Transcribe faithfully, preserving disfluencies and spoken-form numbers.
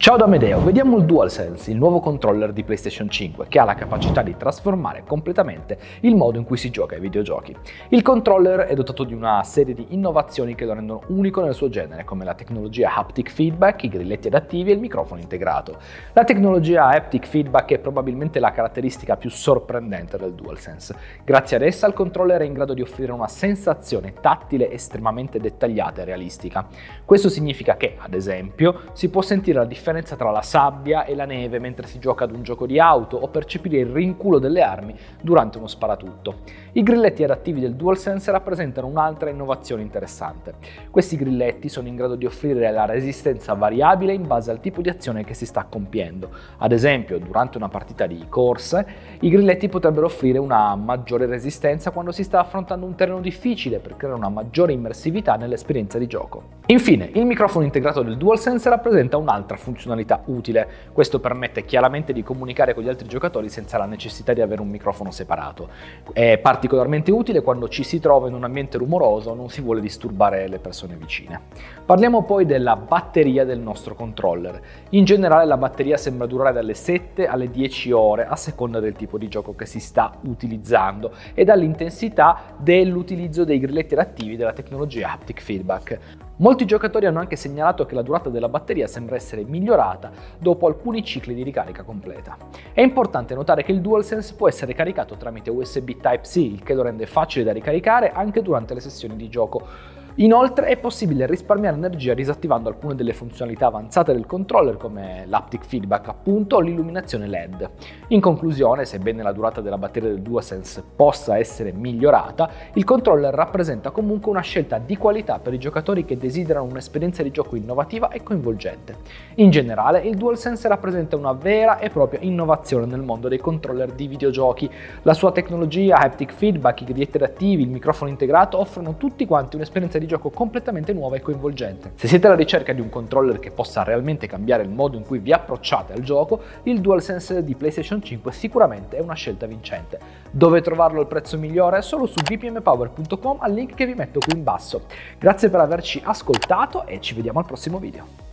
Ciao da Amedeo, vediamo il DualSense, il nuovo controller di PlayStation cinque che ha la capacità di trasformare completamente il modo in cui si gioca ai videogiochi. Il controller è dotato di una serie di innovazioni che lo rendono unico nel suo genere, come la tecnologia haptic feedback, i grilletti adattivi e il microfono integrato. La tecnologia haptic feedback è probabilmente la caratteristica più sorprendente del DualSense. Grazie ad essa il controller è in grado di offrire una sensazione tattile estremamente dettagliata e realistica. Questo significa che, ad esempio, si può sentire la differenza tra la sabbia e la neve mentre si gioca ad un gioco di auto o percepire il rinculo delle armi durante uno sparatutto. I grilletti adattivi del DualSense rappresentano un'altra innovazione interessante. Questi grilletti sono in grado di offrire la resistenza variabile in base al tipo di azione che si sta compiendo. Ad esempio, durante una partita di corse, i grilletti potrebbero offrire una maggiore resistenza quando si sta affrontando un terreno difficile per creare una maggiore immersività nell'esperienza di gioco. Infine, il microfono integrato del DualSense rappresenta un'altra funzionalità utile. Questo permette chiaramente di comunicare con gli altri giocatori senza la necessità di avere un microfono separato. È particolarmente utile quando ci si trova in un ambiente rumoroso o non si vuole disturbare le persone vicine. Parliamo poi della batteria del nostro controller. In generale la batteria sembra durare dalle sette alle dieci ore a seconda del tipo di gioco che si sta utilizzando e dall'intensità dell'utilizzo dei grilletti adattivi della tecnologia haptic feedback. Molti giocatori hanno anche segnalato che la durata della batteria sembra essere migliorata dopo alcuni cicli di ricarica completa. È importante notare che il DualSense può essere caricato tramite U S B Type-C, il che lo rende facile da ricaricare anche durante le sessioni di gioco. Inoltre è possibile risparmiare energia disattivando alcune delle funzionalità avanzate del controller come l'haptic feedback appunto o l'illuminazione L E D. In conclusione, sebbene la durata della batteria del DualSense possa essere migliorata, il controller rappresenta comunque una scelta di qualità per i giocatori che desiderano un'esperienza di gioco innovativa e coinvolgente. In generale, il DualSense rappresenta una vera e propria innovazione nel mondo dei controller di videogiochi. La sua tecnologia haptic feedback, i grilletti adattivi, il microfono integrato offrono tutti quanti un'esperienza di gioco completamente nuova e coinvolgente. Se siete alla ricerca di un controller che possa realmente cambiare il modo in cui vi approcciate al gioco, il DualSense di PlayStation cinque sicuramente è una scelta vincente. Dove trovarlo al prezzo migliore? Solo su b p m power punto com al link che vi metto qui in basso. Grazie per averci ascoltato e ci vediamo al prossimo video.